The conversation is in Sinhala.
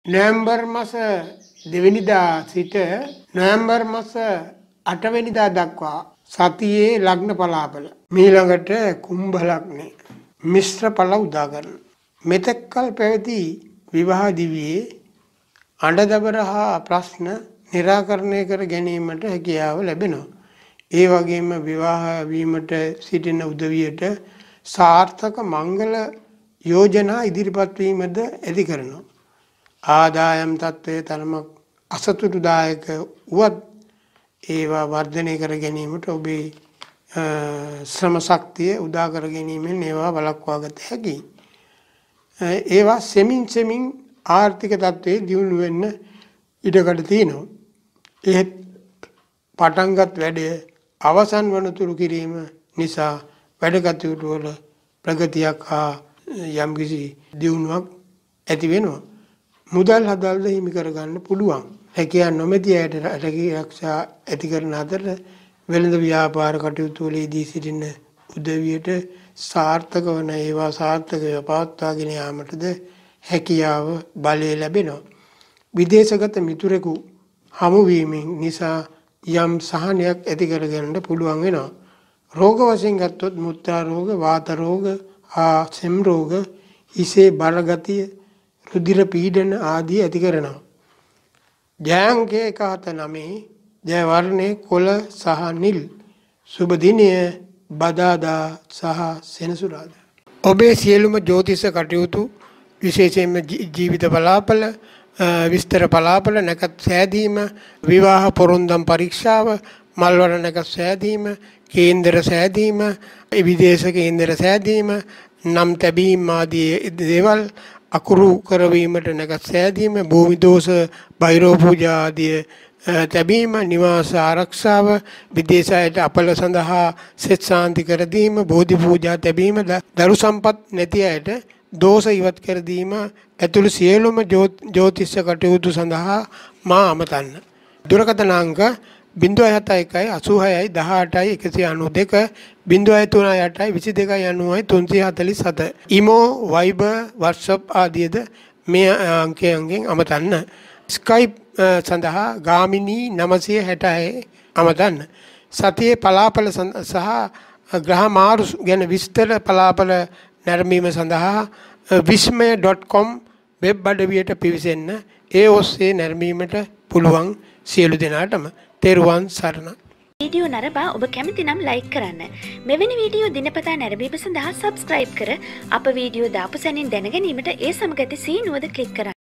නොවැම්බර් මාස 2 වෙනිදා සිට නොවැම්බර් මාස 8 වෙනිදා දක්වා සතියේ ලග්න පලාපල මීළඟට කුම්භ ලග්නේ මිශ්‍ර ඵල උදා කරන මෙතෙක්කල් පැවති විවාහ දිවියේ අඬදබර හා ප්‍රශ්න निराකරණය කර ගැනීමට හැකියාව ලැබෙනවා. ඒ වගේම විවාහ වීමට සිටින උදවියට සාර්ථක මංගල යෝජනා ඉදිරිපත් වීමද ඇති කරනවා. ආදායම් තත්ත්වයේ තරමක් අසතුටුදායක වුවත් ඒවා වර්ධනය කර ගැනීමට ඔබේ ශ්‍රම ශක්තිය උදා කර ගැනීමෙන් ඒවා වළක්වා ගත හැකියි. ඒවා සෙමින් ආර්ථික තත්ත්වයේ දියුණු වෙන්න ඉඩකඩ තියෙනවා. ඒ පටන්ගත් වැඩය අවසන් වනතුරු කිරීම නිසා වැඩ කටයුතු වල ප්‍රගතියක් හා යම්කිසි දියුණුවක් ඇති වෙනවා. මුදල් හදල්ද හිමි කරගන්න පුළුවන්. හැකියාව නොමැති අයට රැකියාරක්ෂා ඇති කරන අතර වෙළඳ ව්‍යාපාර කටයුතු වලදී සිටින උදවියට සාර්ථක වන ඒවා සාර්ථකව පවත්වාගෙන යාමටද හැකියාව බලය ලැබෙනවා. විදේශගත මිතුරෙකු හමු වීමෙන් නිසා යම් සහනයක් ඇති කරගන්න පුළුවන් වෙනවා. රෝග වශයෙන් ගත්තොත් මුත්‍රා රෝග, වාත රෝග, හා සෙම් රෝග, හිසේ බර ගතිය, රුධිර පීඩන ආදී ඇති කරනවා. ජයංකේ 179 ජය වර්ණේ කොළ සහ නිල්. සුබ දිනය බදාදා සහ සෙනසුරාදා. ඔබේ සියලුම ජ්‍යොතිෂ කටයුතු විශේෂයෙන්ම ජීවිත බලාපල, විස්තර බලාපල, නැකත් සෑදීම, විවාහ පොරොන්දම් පරීක්ෂාව, මල්වර නැකත් සෑදීම, කේන්දර සෑදීම, විදේශ කේන්දර සෑදීම, නම් තැබීම් ආදී දේවල් අකුරු කරවීමට නැකත් සෑදීම, භූමි දෝෂ, බයිරෝ පූජා ආදී තැබීම, නිවාස ආරක්ෂාව, විදේශයට අපල සඳහා සෙත් ශාන්ති කර දීම, බෝධි පූජා තැබීම, දරු සම්පත් නැති අයට දෝෂ ඉවත් කර දීම ඇතුළු සියලුම ජ්‍යොතිෂ කටයුතු සඳහා මා අමතන්න. දුරකථන අංක 071 86 18 192 039 22 347. ඉමෝ, වයිබර්, වොට්ස්අප් ආදීද මේ අංකයෙන් අමතන්න. ස්කයිප් සඳහා ගාමිණී 966 අමතන්න. සතියේ පලාපල සහ ග්‍රහ මාරු ගැන විස්තර පලාපල නැරඹීම සඳහා vismaya.com වෙබ් අඩවියට පිවිසෙන්න. ඒ ඔස්සේ නැරඹීමට පුළුවන් සියලු දෙනාටම තෙරුවන් සරණයි. වීඩියෝ නරඹා ඔබ කැමති නම් ලයික් කරන්න. මෙවැනි වීඩියෝ දිනපතා නැරඹීම සඳහා සබ්ස්ක්‍රයිබ් කර අප වීඩියෝ දාපු සැනින් දැන ගැනීමට ඒ සමග ඇති සීනුවද ක්ලික් කරන්න.